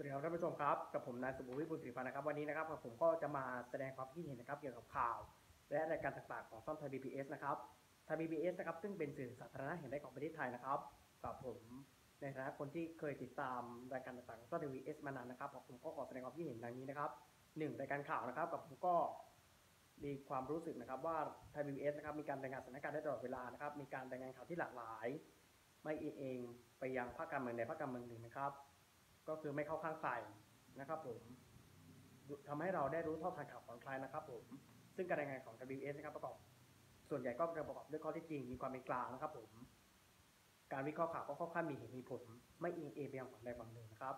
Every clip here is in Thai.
ดีครับท่านผู้ชมครับกับผมนายสุภวิทย์บุญศรีพันธ์นะครับวันนี้นะครับผมก็จะมาแสดงความคิดเห็นนะครับเกี่ยวกับข่าวและรายการต่างๆของช่องไทย PBS นะครับไทย PBS นะครับซึ่งเป็นสื่อสาธารณะแห่งแรกของประเทศไทยนะครับกับผมในฐานะคนที่เคยติดตามรายการต่างๆของช่อง PBS มานานนะครับผมก็ขอแสดงความคิดเห็นดังนี้นะครับ1รายการข่าวนะครับกับผมก็มีความรู้สึกนะครับว่าไทย PBS นะครับมีการรายงานสถานการณ์ได้ตลอดเวลานะครับมีการรายงานข่าวที่หลากหลายไม่เอียงไปยังพรรคการเมืองใดพรรคการเมืองหนึ่งนะครับก็คือไม่เข้าข้างใครนะครับผมทำให้เราได้รู้เท่าทันข่าวผ่อนคลายนะครับผมซึ่งการรายงานของ WS นะครับประกอบส่วนใหญ่ก็จะประกอบด้วยข้อเท็จจริงมีความเป็นกลางนะครับผมการวิเคราะห์ข่าวก็ค่อนข้างมีเหตุมีผลไม่เอียงเอไปยังฝั่งใดฝั่งหนึ่งนะครับ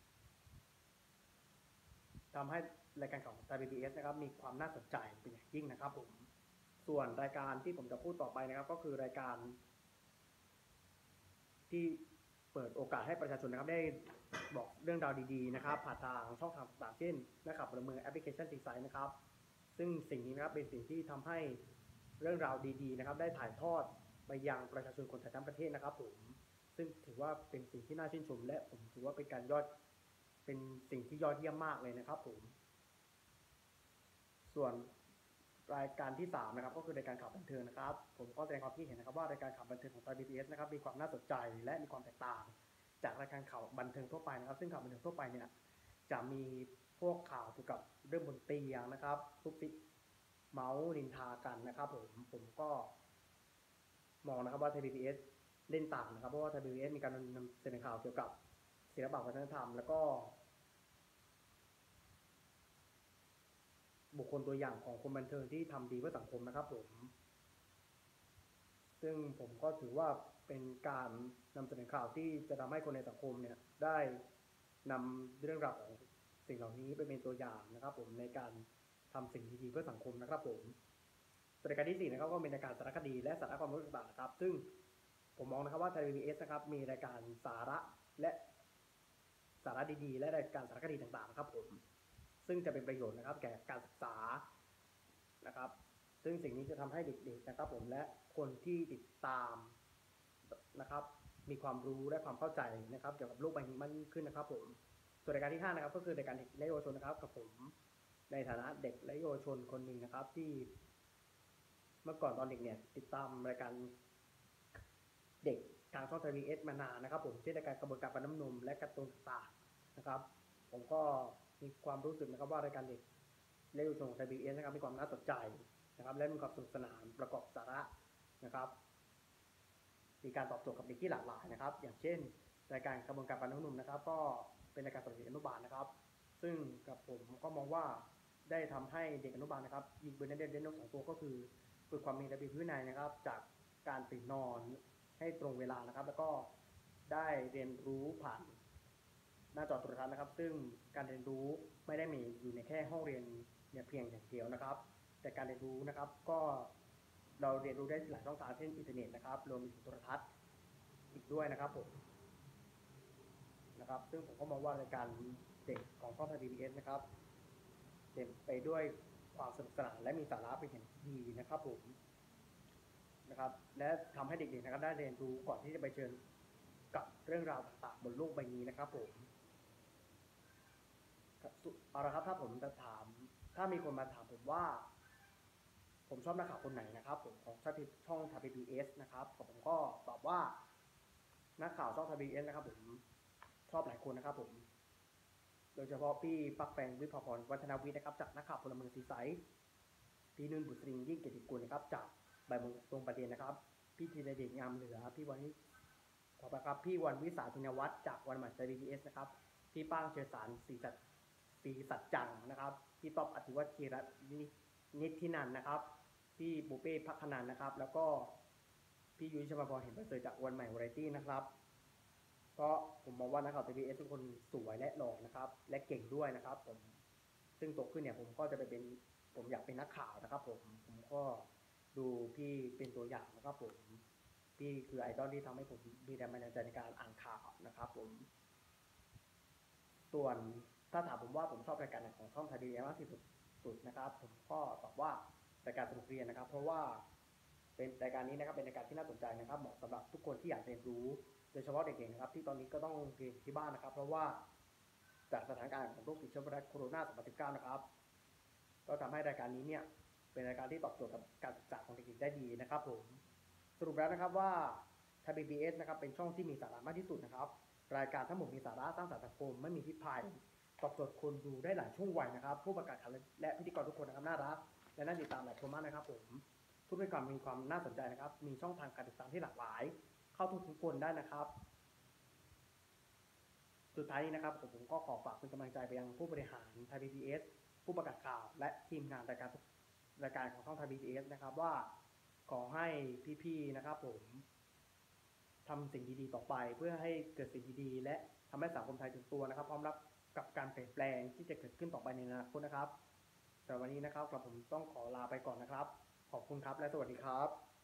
ทำให้รายการของ WBS นะครับมีความน่าสนใจเป็นอย่างยิ่งนะครับผมส่วนรายการที่ผมจะพูดต่อไปนะครับก็คือรายการที่เปิดโอกาสให้ประชาชนนะครับได้บอกเรื่องราวดีๆนะครับผ่านทางช่องทางต่างๆเช่นนะครับพลเมืองแอปพลิเคชันซีไซน์นะครับซึ่งสิ่งนี้นะครับเป็นสิ่งที่ทำให้เรื่องราวดีๆนะครับได้ถ่ายทอดไปยังประชาชนคนไทยทั้งประเทศนะครับผมซึ่งถือว่าเป็นสิ่งที่น่าชื่นชมและผมถือว่าเป็นสิ่งที่ยอดเยี่ยมมากเลยนะครับผมส่วนรายการที่3นะครับก็คือรายการข่าวบันเทิงนะครับผมก็แสดงความคิดเห็นนะครับว่ารายการข่าวบันเทิงของไทย PBS นะครับมีความน่าสนใจและมีความแตกต่างจากรายการข่าวบันเทิงทั่วไปนะครับซึ่งข่าวบันเทิงทั่วไปเนี่ยจะมีพวกข่าวเกี่ยวกับเรื่องบนเตียงนะครับทุกซิเมาส์นินทากันนะครับผมก็มองนะครับว่าไทย PBS เล่นต่างนะครับเพราะว่าไทย PBS มีการนำเสนอข่าวเกี่ยวกับศิลปะวัฒนธรรมแล้วก็บุคคลตัวอย่างของคนบันเทิงที่ทำดีเพื่อสังคมนะครับผมซึ่งผมก็ถือว่าเป็นการนำเสนอข่าวที่จะทำให้คนในสังคมเนี่ยได้นำเรื่องราวของสิ่งเหล่านี้ไปเป็นตัวอย่างนะครับผมในการทำสิ่งดีๆเพื่อสังคมนะครับผมรายการที่4นะครับก็เป็นรายการสารคดีและสาระความรู้ต่างๆนะครับซึ่งผมมองนะครับว่าไทย PBS นะครับมีรายการสาระและสาระดีๆและรายการสารคดีต่างๆนะครับผมซึ่งจะเป็นประโยชน์นะครับแก่การศึกษานะครับซึ่งสิ่งนี้จะทำให้เด็กๆนะครับผมและคนที่ติดตามนะครับมีความรู้และความเข้าใจนะครับเกี่ยวกับโลกใบนี้มากยิ่งขึ้นนะครับผมส่วนรายการที่5นะครับก็คือรายการเด็กและเยาวชนนะครับกับผมในฐานะเด็กและเยาวชนคนหนึ่งนะครับที่เมื่อก่อนตอนเด็กเนี่ยติดตามรายการเด็กทางช่องทีวีเอสมานานนะครับผมเช่นรายการกระบวนการฟันน้ำนมและการ์ตูนต่างๆนะครับผมก็มีความรู้สึกนะครับว่ารายการเด็กและเยาวชนของทีวีเอสนะครับมีความน่าสนใจนะครับและมีความสนุกสนานประกอบสาระนะครับมีการตอบโจทย์กับเด็กที่หลากหลายนะครับอย่างเช่นรายการกระบวนการฟันน้ำนมนะครับก็เป็นรายการสำหรับเด็กอนุบาลนะครับซึ่งกับผมก็มองว่าได้ทำให้เด็กอนุบาลนะครับยิงปืนได้นก2ตัวก็คือฝึกความมีระเบียบวินัยนะครับจากการตื่นนอนให้ตรงเวลานะครับแล้วก็ได้เรียนรู้ผ่านหน้าจอโทรทัศน์นะครับซึ่งการเรียนรู้ไม่ได้มีอยู่ในแค่ห้องเรียนเนี่ยเพียงอย่างเดียวนะครับแต่การเรียนรู้นะครับก็เราเรียนรู้ได้หลายช่องทางเช่นอินเทอร์เน็ตนะครับรวมถึงโทรทัศน์อีกด้วยนะครับผมนะครับซึ่งผมก็มองว่ารายการเด็กของช่องไทย PBS นะครับเต็มไปด้วยความสนุกสนานและมีสาระเป็นอย่างดีนะครับผมนะครับและทำให้เด็กๆนะครับได้เรียนรู้ก่อนที่จะไปเชิญกับเรื่องราวต่างๆบนโลกใบนี้นะครับผมเอาละครับถ้าผมจะถามถ้ามีคนมาถามผมว่าผมชอบนักข่าวคนไหนนะครับผมของช่องไทย PBS นะครับผมก็ตอบว่านักข่าวช่องไทย PBS นะครับผมชอบหลายคนนะครับผมโดยเฉพาะพี่ปักแปงวิภพรวัฒนวิทย์นะครับจากนักข่าวพลเมืองซีไซส์พี่นุ่นบุษริงยิ่งเกียรติกุลนะครับจากใบมงตรงประเด็นนะครับพี่ธีรเดชงามเหลือพี่วันนี้ขอบคุณครับพี่วันวิสาธินวัฒน์จากวันใหม่ไทย PBS นะครับพี่ป้างเชื้อสารศรีสัจจังนะครับพี่ต๊อบอธิวัฒน์ธีรนิธินันนะครับพี่ปูเป้พักขนันนะครับแล้วก็พี่ยุ้ยชมาพรเห็นประเสริฐจากวันใหม่วาไรตี้นะครับก็ผมมองว่านักข่าว TBS ทุกคนสวยและหล่อนะครับและเก่งด้วยนะครับผมซึ่งโตขึ้นเนี่ยผมก็จะไปเป็นผมอยากเป็นนักข่าวนะครับผมก็ดูพี่เป็นตัวอย่างนะครับผมพี่คือไอดอลที่ทำให้ผมมีแรงบันดาลใจในการอ่านข่าวนะครับผมส่วนถ้าถามผมว่าผมชอบรายการไหนของช่องไทยดีมากที่สุดนะครับผมก็ตอบว่ารายการสนุกเรียนนะครับเพราะว่าเป็นรายการนี้นะครับเป็นรายการที่น่าสนใจนะครับเหมาะสำหรับทุกคนที่อยากเรียนรู้โดยเฉพาะเด็กๆนะครับที่ตอนนี้ก็ต้องเรียนที่บ้านนะครับเพราะว่าจจากสถานการณ์ของโรคติดเชื้อไวรัสโคโรนา 2019 นะครับก็ทำให้รายการนี้เนี่ยเป็นรายการที่ตอบโจทย์กับการศึกษาของเด็กๆได้ดีนะครับผมสรุปแล้วนะครับว่าไทย PBS นะครับเป็นช่องที่มีสาระมากที่สุดนะครับรายการทั้งหมดมีสาระสร้างสรรค์สังคมไม่มีพิษภัยตอบโจทย์คนดูได้หลายช่วงวัยนะครับผู้ประกาศข่าวและพิธีกรทุกคนนะครับน่ารักและน่าติดตามหลายคนมากนะครับผมทุกรายการมีความน่าสนใจนะครับมีช่องทางการติดตามที่หลากหลายเข้าทุกคนได้นะครับสุดท้ายนี้นะครับผมก็ขอฝากเป็นกำลังใจไปยังผู้บริหารไทย PBS ผู้ประกาศข่าวและทีมงานรายการของช่องไทย PBS นะครับว่าขอให้พี่ๆนะครับผมทำสิ่งดีๆต่อไปเพื่อให้เกิดสิ่งดีๆและทำให้สังคมไทยตื่นตัวนะครับพร้อมรับกับการเปลี่ยนแปลงที่จะเกิดขึ้นต่อไปในอนาคตนะครับแต่วันนี้นะครับผมต้องขอลาไปก่อนนะครับขอบคุณครับและสวัสดีครับ